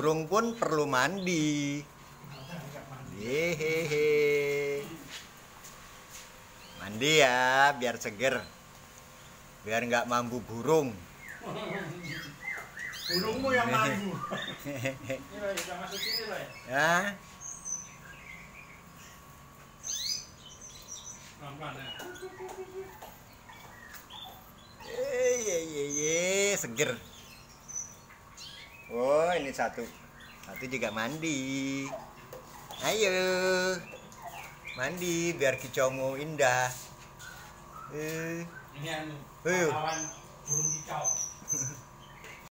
burung pun perlu mandi. Hehehe. Mandi ya, biar seger. Biar nggak mambu burung. Burungmu yang mambu. Ini loh, udah masuk sini loh ya. Ya. Pelan-pelan ya. Seger. Oh, ini satu. Satu juga mandi. Ayo. Mandi biar kicaumu indah. Ini anu, Ayo. lawan burung kicau.